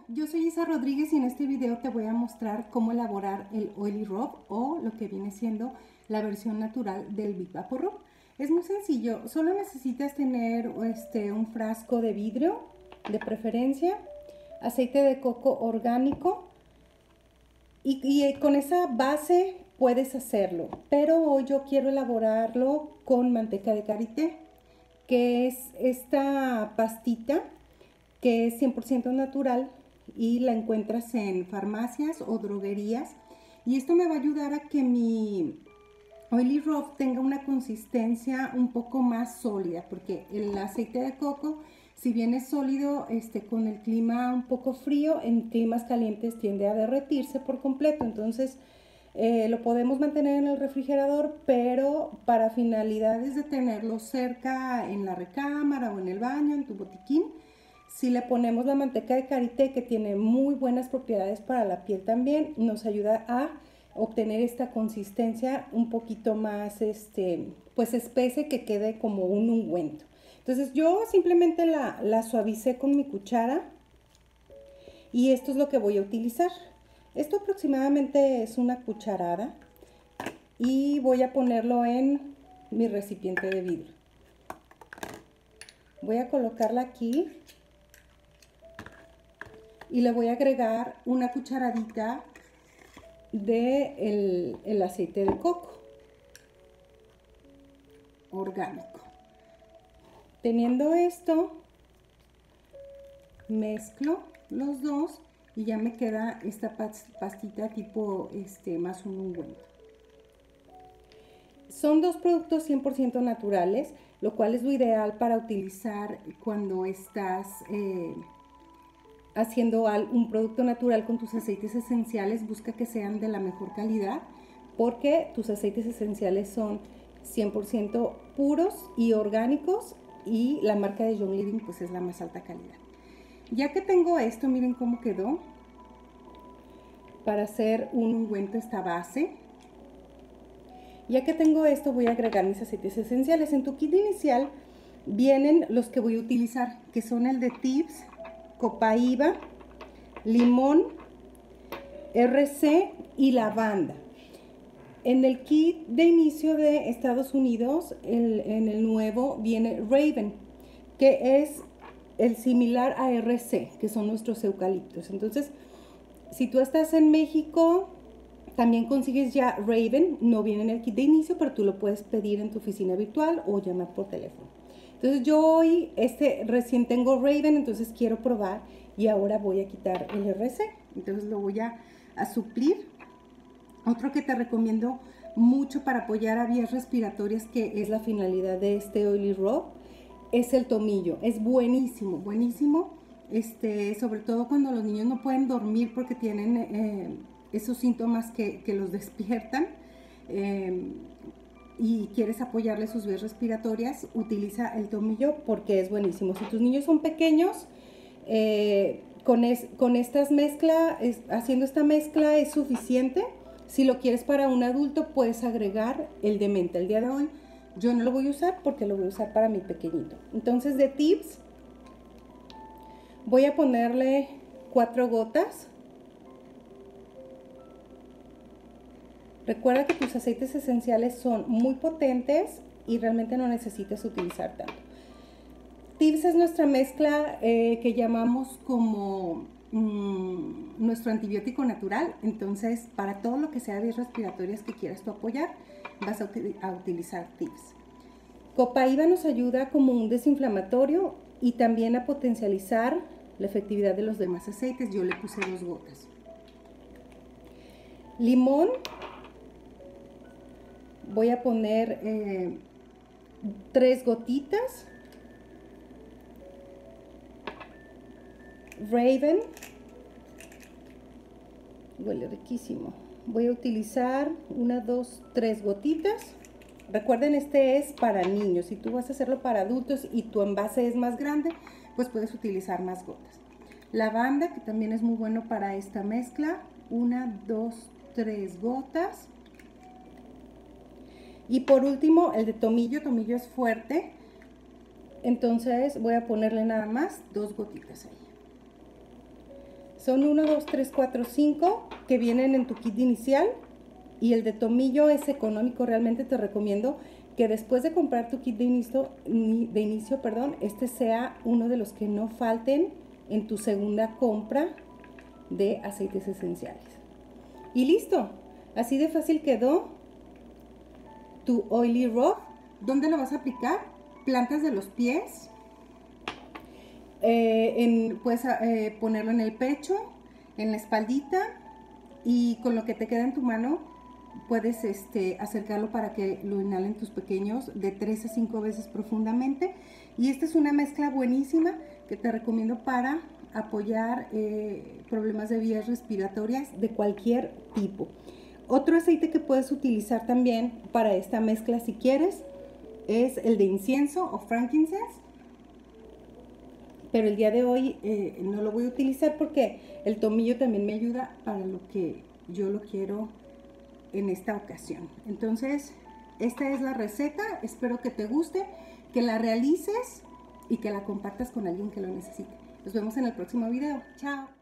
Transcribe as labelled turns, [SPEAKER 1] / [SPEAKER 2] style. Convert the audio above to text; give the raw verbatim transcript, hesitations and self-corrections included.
[SPEAKER 1] yo soy Isa Rodríguez y en este video te voy a mostrar cómo elaborar el Oily Rub o lo que viene siendo la versión natural del Big Vapor Rub. Es muy sencillo, solo necesitas tener este, un frasco de vidrio de preferencia, aceite de coco orgánico y, y con esa base puedes hacerlo, pero hoy yo quiero elaborarlo con manteca de karité, que es esta pastita que es cien por ciento natural y la encuentras en farmacias o droguerías, y esto me va a ayudar a que mi Oily Rub tenga una consistencia un poco más sólida, porque el aceite de coco, si bien es sólido, este, con el clima un poco frío, en climas calientes tiende a derretirse por completo. Entonces eh, lo podemos mantener en el refrigerador, pero para finalidades de tenerlo cerca en la recámara o en el baño, en tu botiquín, si le ponemos la manteca de karité, que tiene muy buenas propiedades para la piel también, nos ayuda a obtener esta consistencia un poquito más este, pues espesa, que quede como un ungüento. Entonces yo simplemente la, la suavicé con mi cuchara y esto es lo que voy a utilizar. Esto aproximadamente es una cucharada y voy a ponerlo en mi recipiente de vidrio. Voy a colocarla aquí y le voy a agregar una cucharadita de el, el aceite de coco orgánico. Teniendo esto, mezclo los dos y ya me queda esta pastita tipo este, más un ungüento. Son dos productos cien por ciento naturales, lo cual es lo ideal para utilizar cuando estás eh, haciendo un producto natural con tus aceites esenciales. Busca que sean de la mejor calidad, porque tus aceites esenciales son cien por ciento puros y orgánicos, y la marca de Young Living pues es la más alta calidad. Ya que tengo esto, miren cómo quedó para hacer un ungüento esta base. Ya que tengo esto, voy a agregar mis aceites esenciales. En tu kit inicial vienen los que voy a utilizar, que son el de Tips, Copaiba, limón, R C y lavanda. En el kit de inicio de Estados Unidos, el, en el nuevo viene Raven, que es el similar a R C, que son nuestros eucaliptos. Entonces, si tú estás en México, también consigues ya Raven. No viene en el kit de inicio, pero tú lo puedes pedir en tu oficina virtual o llamar por teléfono. Entonces yo hoy este, recién tengo Raven, entonces quiero probar y ahora voy a quitar el R C. Entonces lo voy a, a suplir. Otro que te recomiendo mucho para apoyar a vías respiratorias, que es la finalidad de este Oily Rub, es el tomillo. Es buenísimo, buenísimo, este, sobre todo cuando los niños no pueden dormir porque tienen eh, esos síntomas que, que los despiertan. Eh, y quieres apoyarle sus vías respiratorias, utiliza el tomillo porque es buenísimo. Si tus niños son pequeños, eh, con, es, con estas mezclas, haciendo esta mezcla es suficiente. Si lo quieres para un adulto, puedes agregar el de menta. El día de hoy yo no lo voy a usar porque lo voy a usar para mi pequeñito. Entonces, de Tips voy a ponerle cuatro gotas. Recuerda que tus aceites esenciales son muy potentes y realmente no necesitas utilizar tanto. Tips es nuestra mezcla eh, que llamamos como mmm, nuestro antibiótico natural. Entonces, para todo lo que sea vías respiratorias que quieras tú apoyar, vas a, util a utilizar Tips. Copaiba nos ayuda como un desinflamatorio y también a potencializar la efectividad de los demás aceites. Yo le puse dos gotas. Limón. Voy a poner eh, tres gotitas. Raven. Huele riquísimo. Voy a utilizar una, dos, tres gotitas. Recuerden, este es para niños. Si tú vas a hacerlo para adultos y tu envase es más grande, pues puedes utilizar más gotas. Lavanda, que también es muy bueno para esta mezcla. Una, dos, tres gotas. Y por último, el de tomillo. Tomillo es fuerte, entonces voy a ponerle nada más dos gotitas ahí. Son uno, dos, tres, cuatro, cinco que vienen en tu kit inicial. Y el de tomillo es económico, realmente te recomiendo que después de comprar tu kit de inicio, de inicio, perdón, este sea uno de los que no falten en tu segunda compra de aceites esenciales. Y listo, así de fácil quedó tu Oily Rub. ¿Dónde lo vas a aplicar? Plantas de los pies. Eh, en, puedes eh, ponerlo en el pecho, en la espaldita, y con lo que te queda en tu mano puedes este, acercarlo para que lo inhalen tus pequeños de tres a cinco veces profundamente. Y esta es una mezcla buenísima que te recomiendo para apoyar eh, problemas de vías respiratorias de cualquier tipo. Otro aceite que puedes utilizar también para esta mezcla, si quieres, es el de incienso o frankincense. Pero el día de hoy eh, no lo voy a utilizar porque el tomillo también me ayuda para lo que yo lo quiero en esta ocasión. Entonces, esta es la receta. Espero que te guste, que la realices y que la compartas con alguien que lo necesite. Nos vemos en el próximo video. Chao.